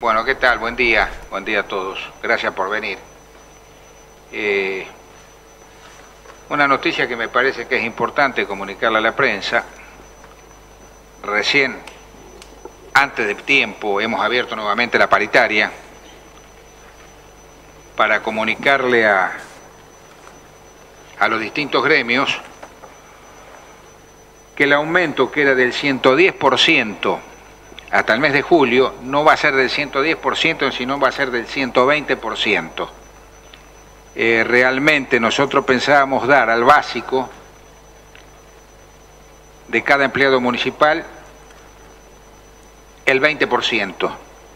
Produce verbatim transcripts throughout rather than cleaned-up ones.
Bueno, ¿qué tal? Buen día, buen día a todos. Gracias por venir. Eh, una noticia que me parece que es importante comunicarla a la prensa. Recién, antes de tiempo, hemos abierto nuevamente la paritaria para comunicarle a, a los distintos gremios que el aumento que era del ciento diez por ciento hasta el mes de julio no va a ser del ciento diez por ciento, sino va a ser del ciento veinte por ciento. Eh, realmente nosotros pensábamos dar al básico de cada empleado municipal el veinte por ciento.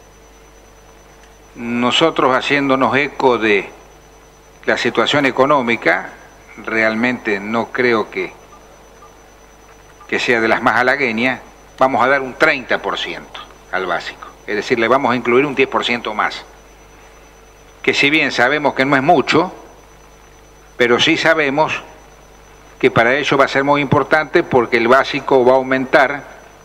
Nosotros, haciéndonos eco de la situación económica, realmente no creo que, que sea de las más halagüeñas, vamos a dar un treinta por ciento al básico. Es decir, le vamos a incluir un diez por ciento más. Que si bien sabemos que no es mucho, pero sí sabemos que para ello va a ser muy importante porque el básico va a aumentar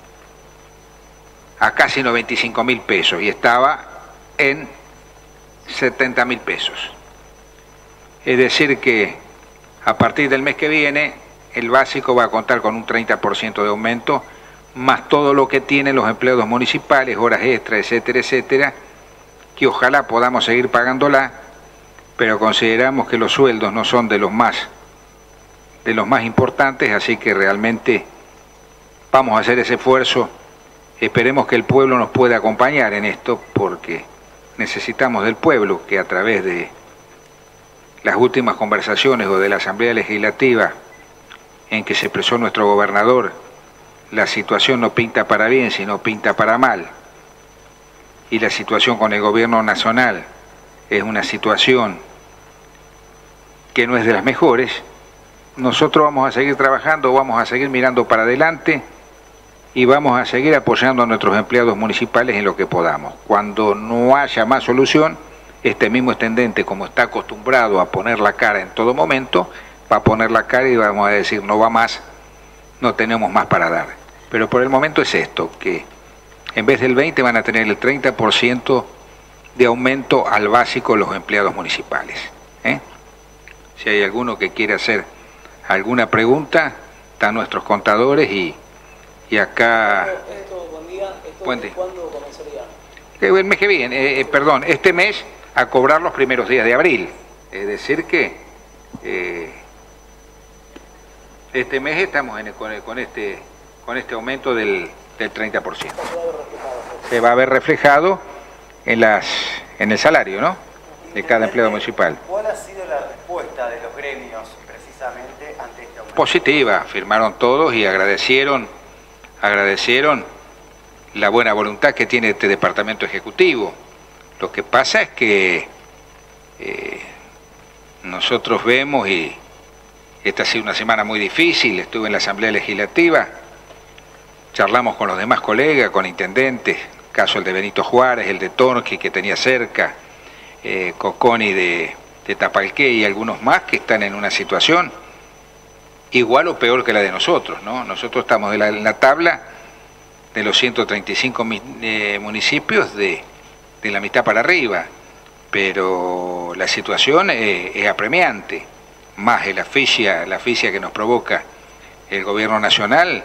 a casi noventa y cinco mil pesos y estaba en setenta mil pesos. Es decir que a partir del mes que viene el básico va a contar con un treinta por ciento de aumento, más todo lo que tienen los empleados municipales, horas extras, etcétera, etcétera, que ojalá podamos seguir pagándola, pero consideramos que los sueldos no son de los más, de los más importantes, así que realmente vamos a hacer ese esfuerzo. Esperemos que el pueblo nos pueda acompañar en esto, porque necesitamos del pueblo que a través de las últimas conversaciones o de la Asamblea Legislativa en que se expresó nuestro gobernador, la situación no pinta para bien, sino pinta para mal. Y la situación con el gobierno nacional es una situación que no es de las mejores. Nosotros vamos a seguir trabajando, vamos a seguir mirando para adelante y vamos a seguir apoyando a nuestros empleados municipales en lo que podamos. Cuando no haya más solución, este mismo intendente, como está acostumbrado a poner la cara en todo momento, va a poner la cara y vamos a decir no va más, no tenemos más para dar. Pero por el momento es esto, que en vez del veinte van a tener el treinta por ciento de aumento al básico los empleados municipales. ¿eh? Si hay alguno que quiere hacer alguna pregunta, están nuestros contadores y, y acá... Esto, buen día, esto, Buen día. ¿Cuándo comenzaría? El mes que viene, eh, perdón, este mes a cobrar los primeros días de abril. Es decir que eh, este mes estamos en, con, con, este, con este aumento del, del treinta por ciento. Se va a ver reflejado en, las, en el salario, ¿no?, de cada empleado municipal. ¿Cuál ha sido la respuesta de los gremios precisamente ante este aumento? Positiva, firmaron todos y agradecieron, agradecieron la buena voluntad que tiene este departamento ejecutivo. Lo que pasa es que eh, nosotros vemos, y esta ha sido una semana muy difícil, estuve en la Asamblea Legislativa, charlamos con los demás colegas, con intendentes, caso el de Benito Juárez, el de Torqui que tenía cerca, eh, Coconi de, de Tapalqué y algunos más que están en una situación igual o peor que la de nosotros, ¿no? Nosotros estamos en la, en la tabla de los ciento treinta y cinco eh, municipios de, de la mitad para arriba, pero la situación eh, es apremiante, más el asfixia, la asfixia que nos provoca el gobierno nacional.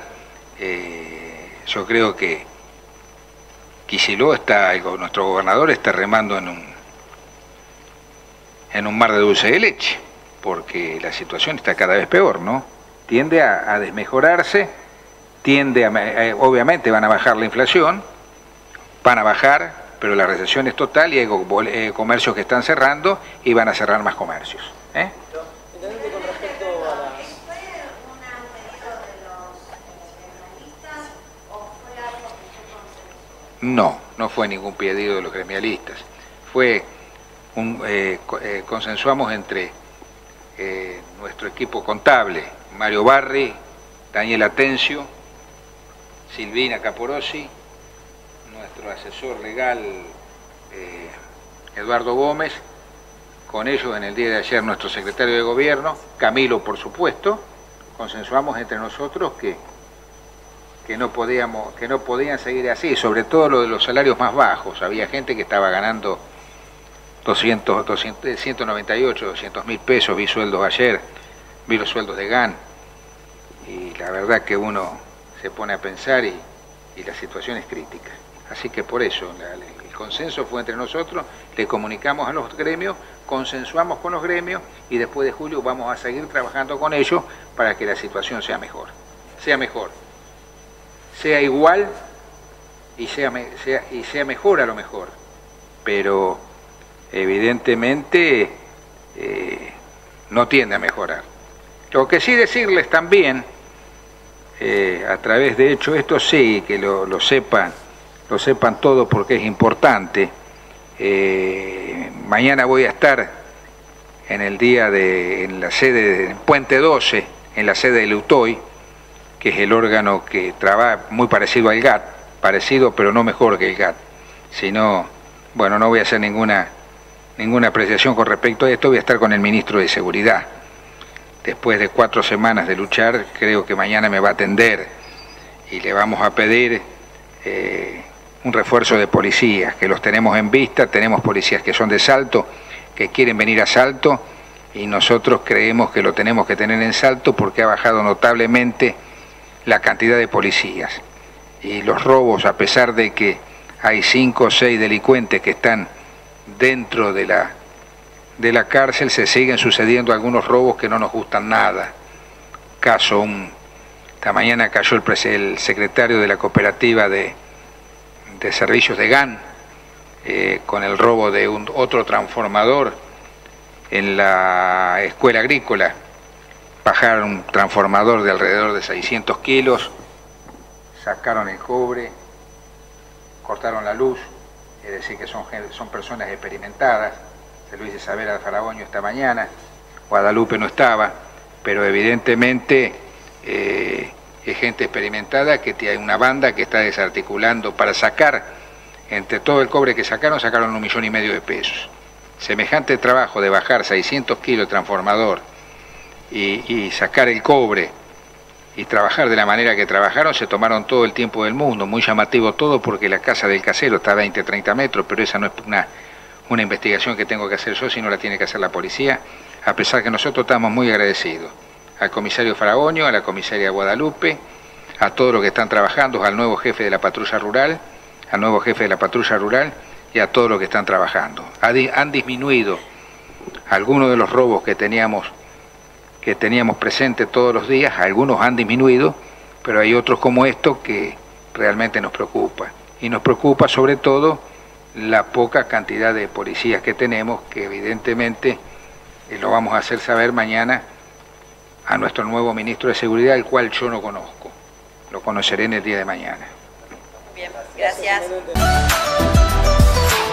eh, yo creo que Kicillof está, el, nuestro gobernador está remando en un, en un mar de dulce de leche, porque la situación está cada vez peor, ¿no? Tiende a, a desmejorarse, tiende a, eh, obviamente van a bajar la inflación, van a bajar, pero la recesión es total y hay eh, comercios que están cerrando y van a cerrar más comercios. ¿eh? Intendente, con respecto a las... ¿Fue un pedido de los gremialistas o fue algo que fue consensuado? No, no fue ningún pedido de los gremialistas. Fue un, eh, eh, consensuamos entre eh, nuestro equipo contable, Mario Barri, Daniel Atencio, Silvina Caporosi, nuestro asesor legal eh, Eduardo Gómez, con ellos en el día de ayer nuestro secretario de gobierno, Camilo por supuesto, consensuamos entre nosotros que, que no podíamos, que no podían seguir así, sobre todo lo de los salarios más bajos. Había gente que estaba ganando doscientos, doscientos, ciento noventa y ocho, doscientos mil pesos, vi sueldos ayer, vi los sueldos de G A N, y la verdad que uno se pone a pensar y, y la situación es crítica. Así que por eso la, el consenso fue entre nosotros, le comunicamos a los gremios, consensuamos con los gremios y después de julio vamos a seguir trabajando con ellos para que la situación sea mejor, sea mejor, sea igual y sea, sea, y sea mejor a lo mejor, pero evidentemente eh, no tiende a mejorar. Lo que sí decirles también, eh, a través de hecho esto sí, que lo, lo sepan, lo sepan todos porque es importante. Eh, mañana voy a estar en el día de, en la sede de Puente doce, en la sede del UTOY, que es el órgano que trabaja muy parecido al G A T, parecido pero no mejor que el G A T, sino, bueno, no voy a hacer ninguna, ninguna apreciación con respecto a esto, voy a estar con el ministro de Seguridad. Después de cuatro semanas de luchar, creo que mañana me va a atender y le vamos a pedir eh, un refuerzo de policías, que los tenemos en vista, tenemos policías que son de Salto, que quieren venir a Salto, y nosotros creemos que lo tenemos que tener en Salto porque ha bajado notablemente la cantidad de policías. Y los robos, a pesar de que hay cinco o seis delincuentes que están dentro de la, de la cárcel, se siguen sucediendo algunos robos que no nos gustan nada. Caso, un, esta mañana cayó el, el secretario de la cooperativa de de servicios de G A N, eh, con el robo de un, otro transformador en la escuela agrícola. Bajaron un transformador de alrededor de seiscientos kilos, sacaron el cobre, cortaron la luz, es decir que son, son personas experimentadas. Se lo hice saber al Faragoño esta mañana, Guadalupe no estaba, pero evidentemente eh, es gente experimentada, que hay una banda que está desarticulando para sacar, entre todo el cobre que sacaron, sacaron un millón y medio de pesos. Semejante trabajo de bajar seiscientos kilos de transformador y, y sacar el cobre y trabajar de la manera que trabajaron, se tomaron todo el tiempo del mundo, muy llamativo todo porque la casa del casero está a veinte, treinta metros, pero esa no es una, una investigación que tengo que hacer yo, sino la tiene que hacer la policía, a pesar que nosotros estamos muy agradecidos al comisario Faragoño, a la comisaria Guadalupe, a todos los que están trabajando, al nuevo jefe de la patrulla rural, al nuevo jefe de la patrulla rural y a todos los que están trabajando. Han disminuido algunos de los robos que teníamos, que teníamos presentes todos los días, algunos han disminuido, pero hay otros como estos que realmente nos preocupa. Y nos preocupa sobre todo la poca cantidad de policías que tenemos, que evidentemente eh, lo vamos a hacer saber mañana a nuestro nuevo ministro de Seguridad, el cual yo no conozco. Lo conoceré en el día de mañana. Bien, gracias.